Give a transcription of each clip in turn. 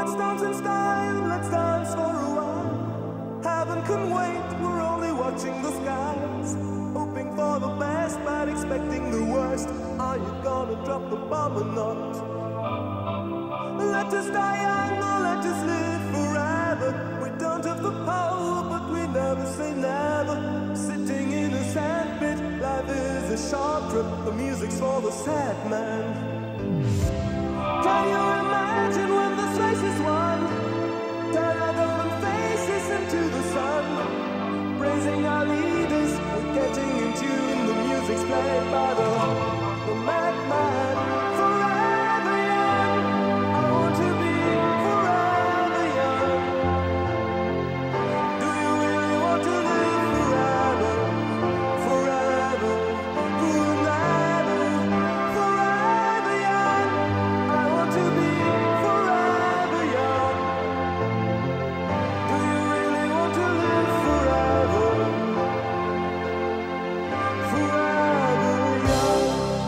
Let's dance in style, let's dance for a while. Heaven can wait, we're only watching the skies. Hoping for the best, but expecting the worst. Are you gonna drop the bomb or not? Let us die young or let us live forever. We don't have the power, but we never say never. Sitting in a sandpit, life is a short trip. The music's for the sad man. Can you imagine when this race is won? Turn our golden faces into the sun. Praising our leaders, we're getting in tune. The music's played by the madman. Forever young, I want to be forever young. Do you really want to live forever? Forever, forever, forever young. I want to be forever young. Do you really want to live forever? Forever young.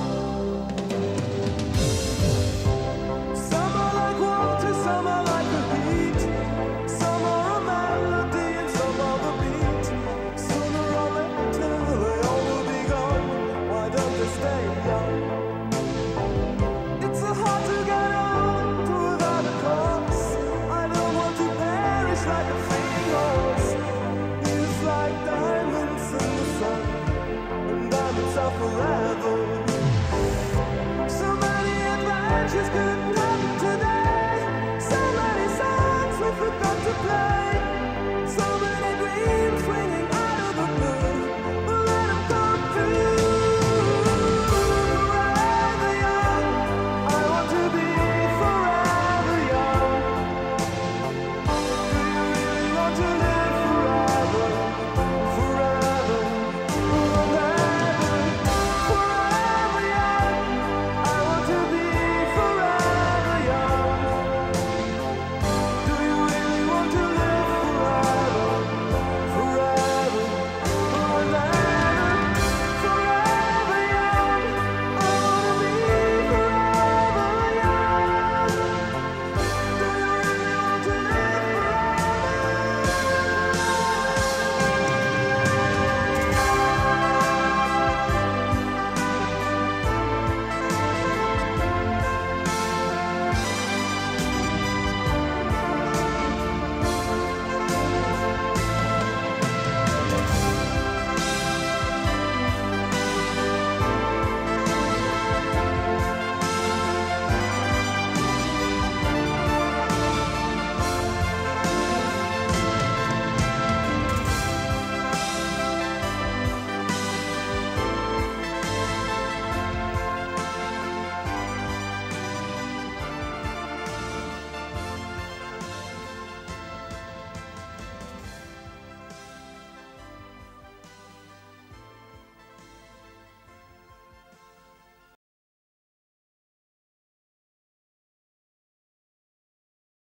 Some are like water, some are like the heat. Some are a melody and some are the beat. Sooner or later they all will be gone. Why don't they stay young? It's so hard to get old without a cause. I don't want to perish like a fleeting horse. It's like diamonds in the sun, and diamonds are forever. So many adventures could